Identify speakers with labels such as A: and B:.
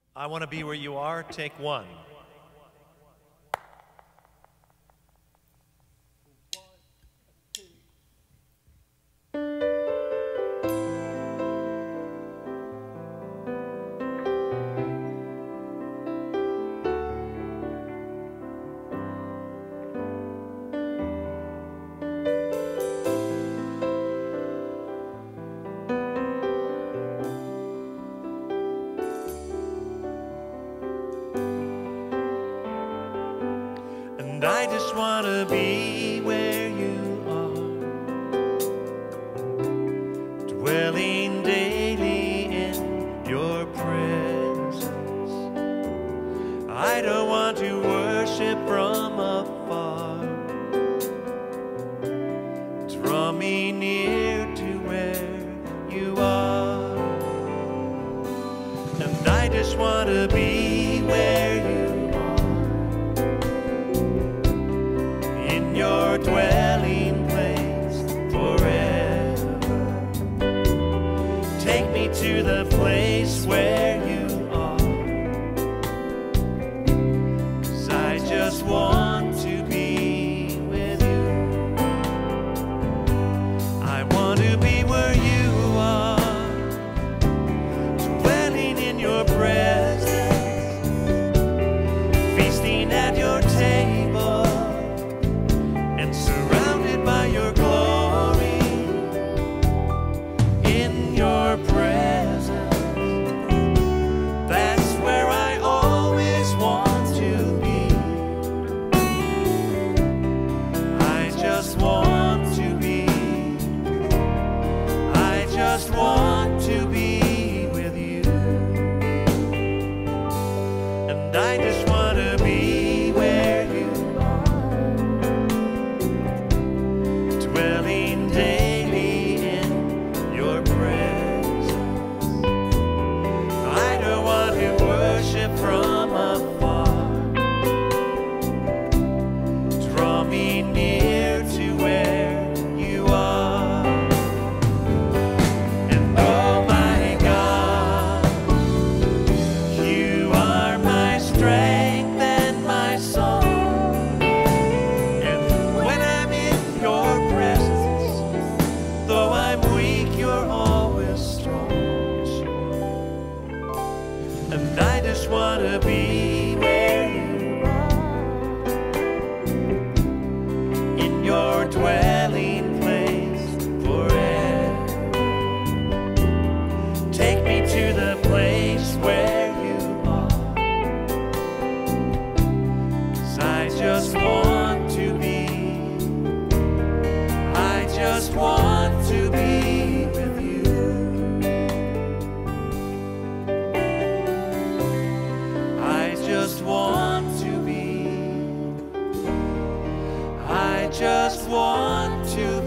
A: I Want to Be Where You Are, take one. And I just want to be where you are, dwelling daily in your presence. I don't want to worship from afar. Draw me near to where you are. And I just want to be where you are, your dwelling place forever. Take me to the place where you are, 'cause I just want to be with you. I want to be where you are, dwelling in your presence, feasting at your table, surrounded by your glory, in your presence. That's where I always want to be. I just want to be. I just want to be with you. And I just want to be where you are, dwelling daily in your presence. I don't want to worship from afar. Draw me near to where you are. And oh my God, you are my strength and my song. And when I'm in your presence, though I'm weak, you're always strong. And I just want to be where you are, in your dwelling place forever. Take me to the place where you are, 'cause I just want to be. I just want to be with you. I just want to be. I just want to